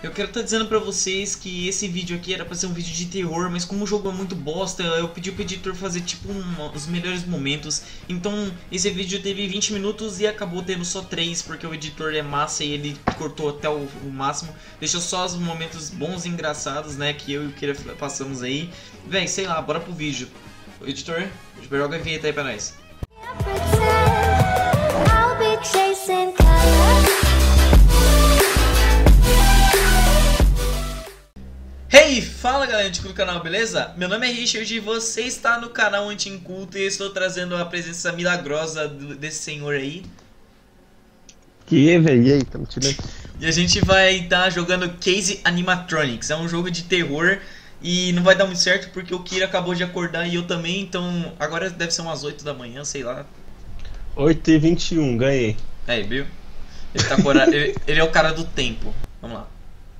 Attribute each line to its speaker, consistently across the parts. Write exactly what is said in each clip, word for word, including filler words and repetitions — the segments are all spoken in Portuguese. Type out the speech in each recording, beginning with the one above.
Speaker 1: Eu quero estar dizendo pra vocês que esse vídeo aqui era pra ser um vídeo de terror, mas como o jogo é muito bosta, eu pedi pro editor fazer tipo um, os melhores momentos. Então esse vídeo teve vinte minutos e acabou tendo só três, porque o editor é massa e ele cortou até o, o máximo. Deixou só os momentos bons e engraçados, né, que eu e o Kira passamos aí. Véi, sei lá, bora pro vídeo. O editor, joga a vinheta aí pra nós. Hey, fala galera do canal, beleza? Meu nome é Richard e você está no canal Anti-Inculto e eu estou trazendo a presença milagrosa desse senhor aí.
Speaker 2: Que, velho? E aí, tamo tirando.
Speaker 1: E a gente vai estar jogando Case Animatronics, é um jogo de terror e não vai dar muito certo porque o Kira acabou de acordar e eu também, então agora deve ser umas oito da manhã, sei lá.
Speaker 2: oito e vinte e um, ganhei.
Speaker 1: Aí, viu? Ele, tá cora... ele, ele é o cara do tempo. Vamos lá.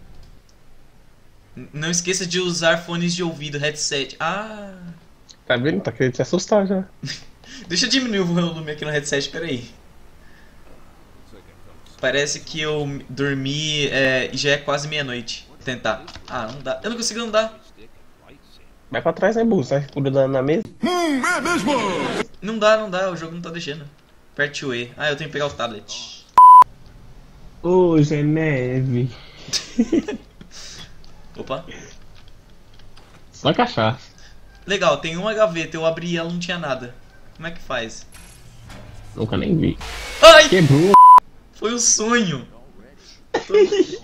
Speaker 1: Não esqueça de usar fones de ouvido, headset. Ah!
Speaker 2: Tá vendo? Tá querendo te assustar já.
Speaker 1: Deixa eu diminuir o volume aqui no headset, peraí. Parece que eu dormi é, e já é quase meia-noite. Tentar. Ah, não dá. Eu não consigo andar.
Speaker 2: Vai pra trás, né, burro? Sai pulando na mesa.
Speaker 3: Hum, é mesmo?
Speaker 1: Não dá, não dá. O jogo não tá deixando. Aperte o E. Ah, eu tenho que pegar o tablet.
Speaker 2: Hoje é neve.
Speaker 1: Opa.
Speaker 2: Só cachaça.
Speaker 1: Legal, tem uma gaveta. Eu abri e ela não tinha nada. Como é que faz?
Speaker 2: Nunca nem vi.
Speaker 1: Ai!
Speaker 2: Quebrou.
Speaker 1: Foi um sonho. Tô...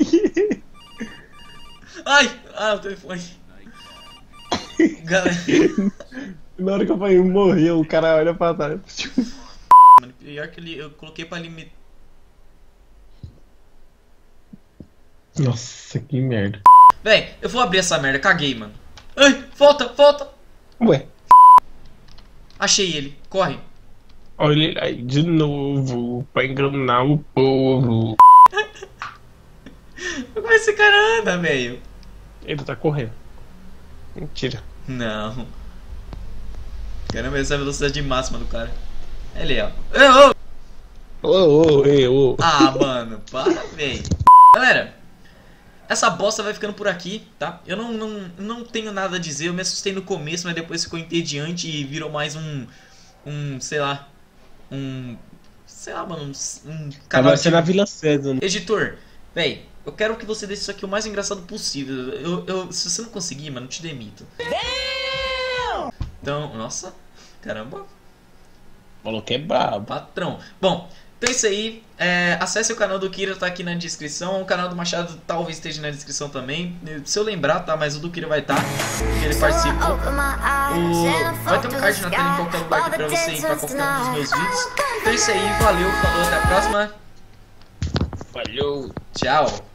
Speaker 1: Ai! Ah, o telefone. Galera.
Speaker 2: Na hora que eu falei, morreu, o cara olha pra trás.
Speaker 1: Mano, pior que ele, eu coloquei pra limitar.
Speaker 2: Nossa, que merda.
Speaker 1: Véi, eu vou abrir essa merda, caguei, mano. Ai, volta, volta.
Speaker 2: Ué.
Speaker 1: Achei ele, corre.
Speaker 2: Olha ele aí de novo, pra enganar o povo.
Speaker 1: Como esse cara anda, velho?
Speaker 2: Ele tá correndo. Mentira.
Speaker 1: Não. Caramba, essa é a velocidade máxima do cara. Ele, ó. Ô, ô.
Speaker 2: Ô, ô, ei, ô.
Speaker 1: Ah, mano, para, velho. Galera, essa bosta vai ficando por aqui, tá? Eu não, não, não tenho nada a dizer. Eu me assustei no começo, mas depois ficou entediante e virou mais um... Um, sei lá... Um... Sei lá, mano, um, um canal
Speaker 2: de... na Vila César, né?
Speaker 1: Editor, véi, eu quero que você deixe isso aqui o mais engraçado possível. Eu, eu, se você não conseguir, mano, eu te demito. Então, nossa, caramba.
Speaker 2: Falou que é brabo.
Speaker 1: Patrão. Bom, então é isso aí. É, acesse o canal do Kira, tá aqui na descrição. O canal do Machado talvez esteja na descrição também. Se eu lembrar, tá? Mas o do Kira vai estar. Tá, porque ele participou. O... Vai ter um card na tela em qualquer lugar aqui pra você ir pra qualquer um dos meus vídeos. Então é isso aí. Valeu, falou, até a próxima.
Speaker 2: Valeu.
Speaker 1: Tchau.